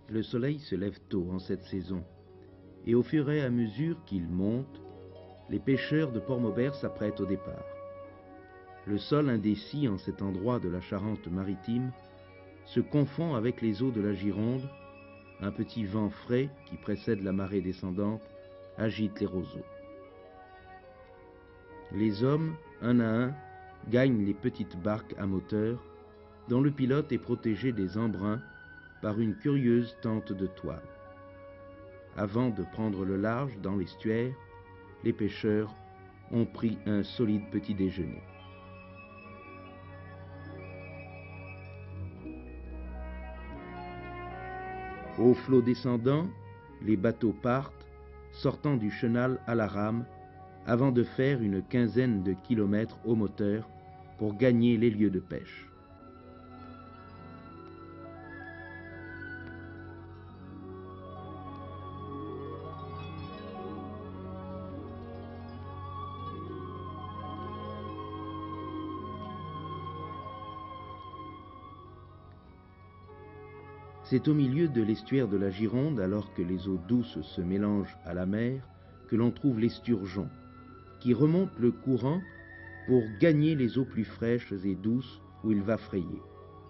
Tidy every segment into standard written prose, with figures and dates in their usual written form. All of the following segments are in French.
Le soleil se lève tôt en cette saison, et au fur et à mesure qu'il monte, les pêcheurs de Port-Maubert s'apprêtent au départ. Le sol indécis en cet endroit de la Charente-Maritime se confond avec les eaux de la Gironde. Un petit vent frais qui précède la marée descendante agite les roseaux. Les hommes, un à un, gagnent les petites barques à moteur, dont le pilote est protégé des embruns par une curieuse tente de toile. Avant de prendre le large dans l'estuaire, les pêcheurs ont pris un solide petit déjeuner. Au flot descendant, les bateaux partent, sortant du chenal à la rame, avant de faire une quinzaine de kilomètres au moteur pour gagner les lieux de pêche. C'est au milieu de l'estuaire de la Gironde, alors que les eaux douces se mélangent à la mer, que l'on trouve l'esturgeon, qui remonte le courant pour gagner les eaux plus fraîches et douces où il va frayer.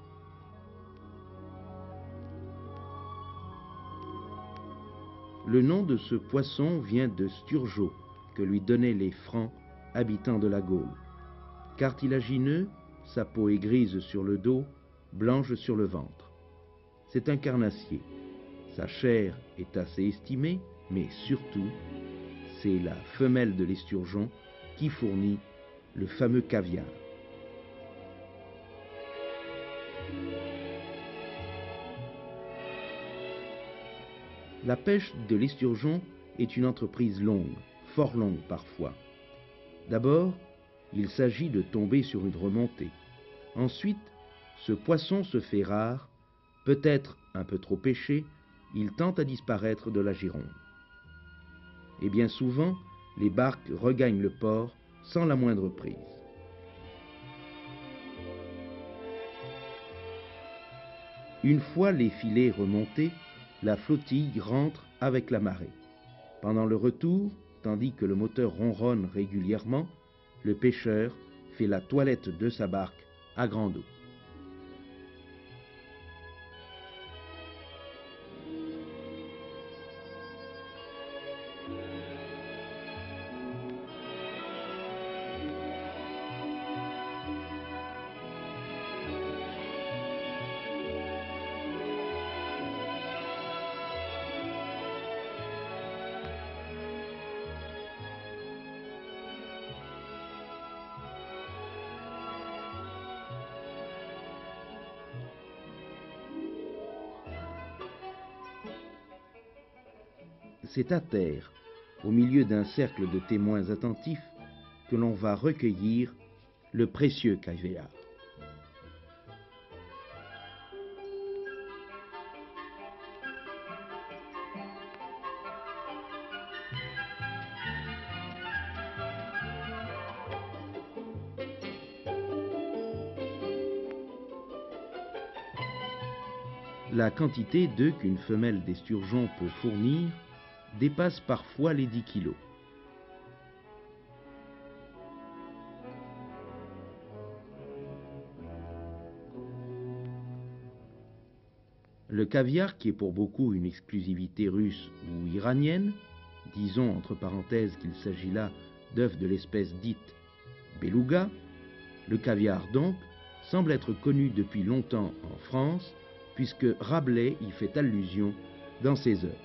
Le nom de ce poisson vient de Sturgeon, que lui donnaient les Francs, habitants de la Gaule. Cartilagineux, sa peau est grise sur le dos, blanche sur le ventre. C'est un carnassier. Sa chair est assez estimée, mais surtout, c'est la femelle de l'esturgeon qui fournit le fameux caviar. La pêche de l'esturgeon est une entreprise longue, fort longue parfois. D'abord, il s'agit de tomber sur une remontée. Ensuite, ce poisson se fait rare. Peut-être un peu trop pêché, il tente à disparaître de la Gironde. Et bien souvent, les barques regagnent le port sans la moindre prise. Une fois les filets remontés, la flottille rentre avec la marée. Pendant le retour, tandis que le moteur ronronne régulièrement, le pêcheur fait la toilette de sa barque à grande eau. C'est à terre, au milieu d'un cercle de témoins attentifs, que l'on va recueillir le précieux caviar. La quantité d'œufs qu'une femelle d'esturgeon peut fournir dépasse parfois les 10 kilos. Le caviar, qui est pour beaucoup une exclusivité russe ou iranienne, disons entre parenthèses qu'il s'agit là d'œufs de l'espèce dite beluga, le caviar donc, semble être connu depuis longtemps en France, puisque Rabelais y fait allusion dans ses œuvres.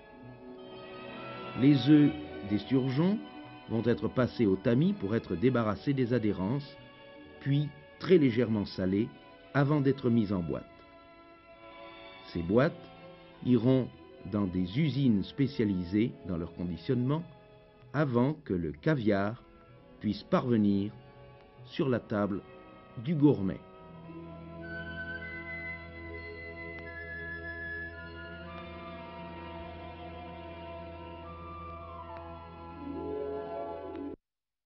Les œufs d'esturgeon vont être passés au tamis pour être débarrassés des adhérences, puis très légèrement salés avant d'être mis en boîte. Ces boîtes iront dans des usines spécialisées dans leur conditionnement avant que le caviar puisse parvenir sur la table du gourmet.